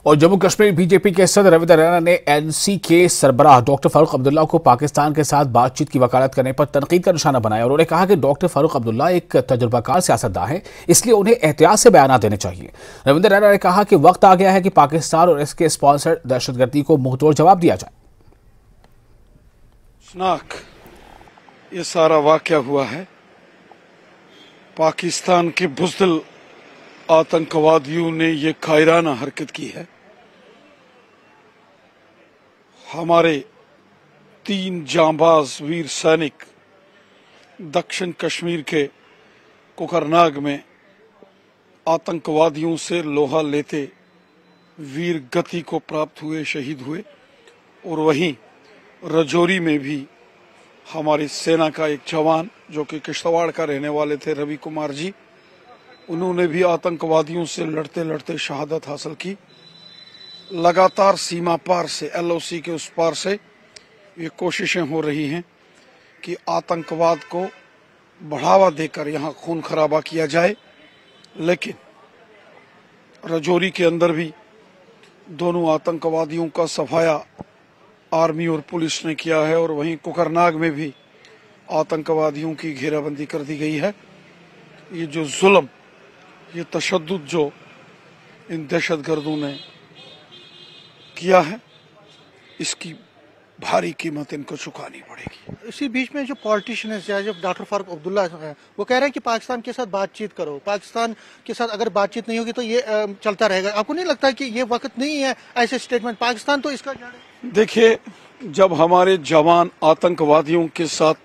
और जम्मू कश्मीर बीजेपी के सदर रविंद्र रैना ने एनसी के सरबराह डॉक्टर फारूक अब्दुल्ला को पाकिस्तान के साथ बातचीत की वकालत करने पर तनकीद का निशाना बनाया। उन्होंने कहा कि डॉक्टर फारूक अब्दुल्ला एक तजुर्बाकार सियासतदान है, इसलिए उन्हें एहतियात से बयान देने चाहिए। रविंद्र रैना ने कहा कि वक्त आ गया है कि पाकिस्तान और इसके स्पॉन्सर दहशतगर्दी को मुंहतोड़ जवाब दिया जाए। ये सारा वाकया हुआ है, पाकिस्तान के बुज़दिल आतंकवादियों ने ये कायराना हरकत की है। हमारे 3 जांबाज वीर सैनिक दक्षिण कश्मीर के कोकरनाग में आतंकवादियों से लोहा लेते वीर गति को प्राप्त हुए, शहीद हुए। और वहीं राजौरी में भी हमारी सेना का एक जवान जो कि किश्तवाड़ का रहने वाले थे, रवि कुमार जी, उन्होंने भी आतंकवादियों से लड़ते लड़ते शहादत हासिल की। लगातार सीमा पार से, एलओसी के उस पार से ये कोशिशें हो रही हैं कि आतंकवाद को बढ़ावा देकर यहाँ खून खराबा किया जाए। लेकिन राजौरी के अंदर भी दोनों आतंकवादियों का सफाया आर्मी और पुलिस ने किया है, और वहीं कोकरनाग में भी आतंकवादियों की घेराबंदी कर दी गई है। ये जो जुल्म, ये तशद्दुद जो इन दहशतगर्दों ने किया है, इसकी भारी कीमत इनको चुकानी पड़ेगी। इसी बीच में जो पॉलिटिशियन है, जब डॉक्टर फारूक अब्दुल्ला है, वो कह रहे हैं कि पाकिस्तान के साथ बातचीत करो, पाकिस्तान के साथ अगर बातचीत नहीं होगी तो ये चलता रहेगा। आपको नहीं लगता कि ये वक्त नहीं है ऐसे स्टेटमेंट? पाकिस्तान तो इसका देखिए, जब हमारे जवान आतंकवादियों के साथ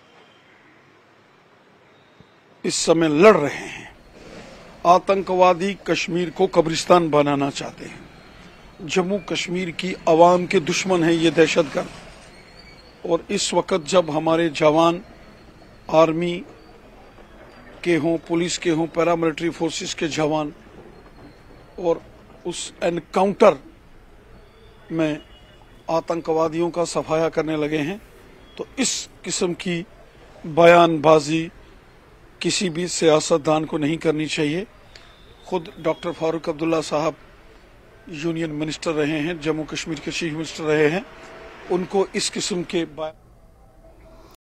इस समय लड़ रहे हैं, आतंकवादी कश्मीर को कब्रिस्तान बनाना चाहते हैं, जम्मू कश्मीर की आवाम के दुश्मन है ये दहशतगर्द। और इस वक्त जब हमारे जवान आर्मी के हों, पुलिस के हों, पैरामिलिट्री फोर्सेस के जवान, और उस एनकाउंटर में आतंकवादियों का सफाया करने लगे हैं, तो इस किस्म की बयानबाजी किसी भी सियासतदान को नहीं करनी चाहिए। खुद डॉक्टर फारूक अब्दुल्ला साहब यूनियन मिनिस्टर रहे हैं, जम्मू कश्मीर के चीफ मिनिस्टर रहे हैं, उनको इस किस्म के